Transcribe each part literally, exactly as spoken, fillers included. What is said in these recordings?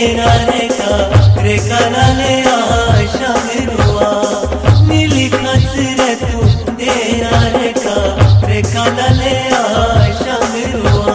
तेरा रेखा रेखा नाले आशा मेरुआ नीली खसरे तू तेरा रेखा रेखा नाले आशा मेरुआ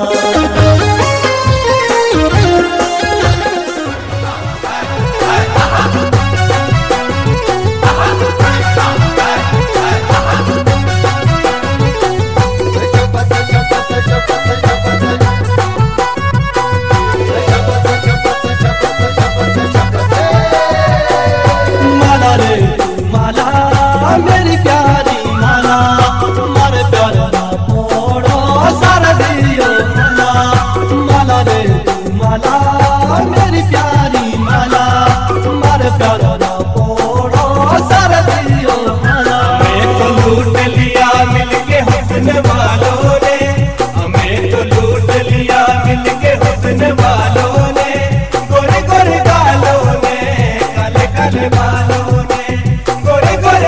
मेरी प्यारी माला मारे प्यार ना पोड़ो सारा दियो माला माला रे तू माला मेरी प्यारी माला मारे प्यार ना पोड़ो सारा दियो माला। हमें तो लूट लिया मिलके हुस्न वालों ने, हमें तो लूट लिया मिलके हुस्न वालों ने, गोरे गोरे गालों ने काले काले बालों ने, गोरे गोरे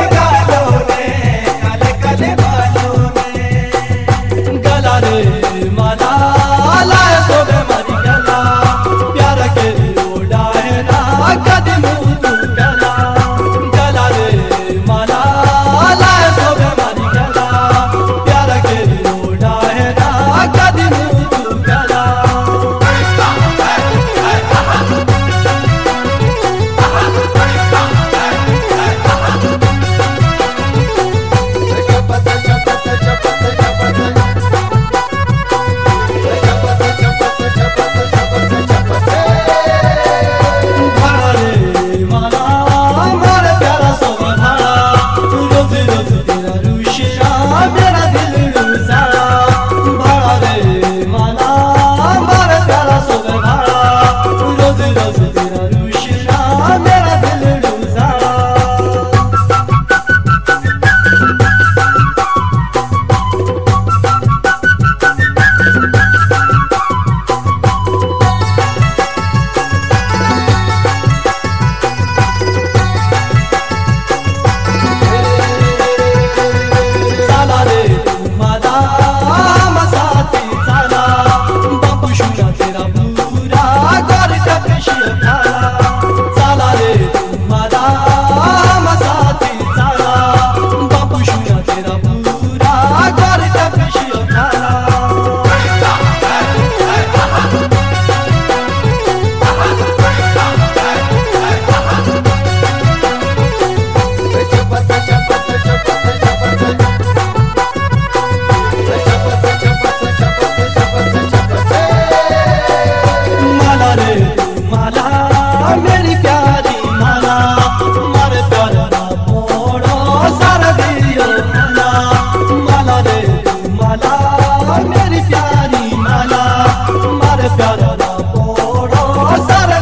माला लाए तो मारी गला प्यार के उड़ाए ना कदम तू गला गला रे माला लाए तो मारी गला प्यार के उड़ाए ना कदम तू गला। मेरी प्यारी माला मारे प्यार ना पोड़ो सारा दियो माला माला रे तू माला मेरी प्यारी माला मारे प्यार ना पोड़ो सारा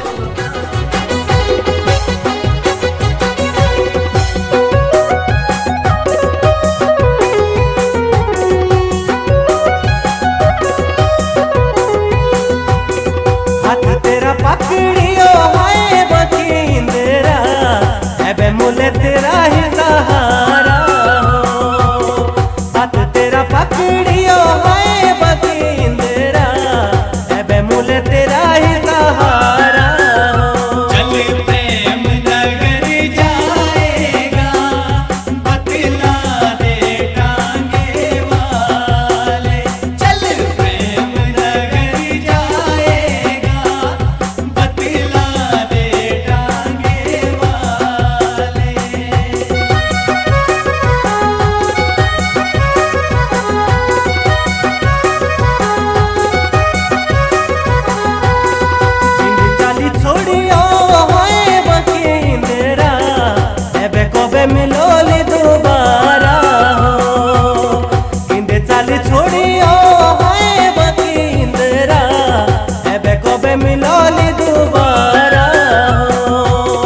हाथ तेरा पकड़ियो है बखिंदरा एबे मुले तेरा ही सहारा हो। हाथ तेरा पकड़ियो है बखिंदरा एबे मुले तेरा ही सहारा हो। चल प्रेम नगर जाएगा बतला दे टांगे वाले, चल प्रेम नगर जाएगा बतला दे टांगे वाले। चाली छोड़ियो है बखिंदरा एबे कबे मिलोली दोबारा हो। इंदे चाली छोड़ियो है बखिंदरा एबे कबे मिलोली दोबारा हो।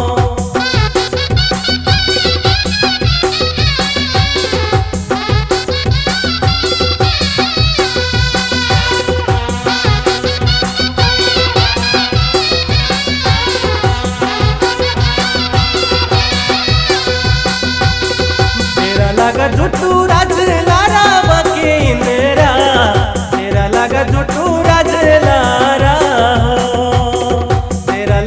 तेरा लगा जुटू राज लारा बखिंदरा तेरा लगा जुटू राज लारा हो। तेरा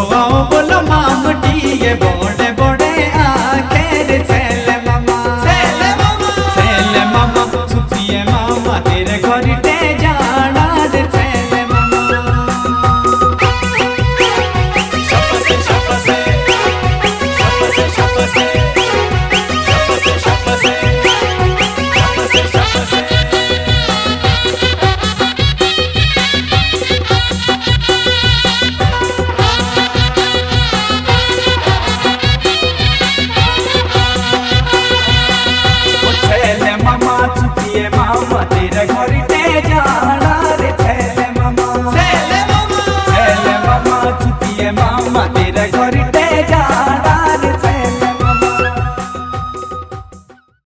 आओ बोलो मामटी ये बॉन्ड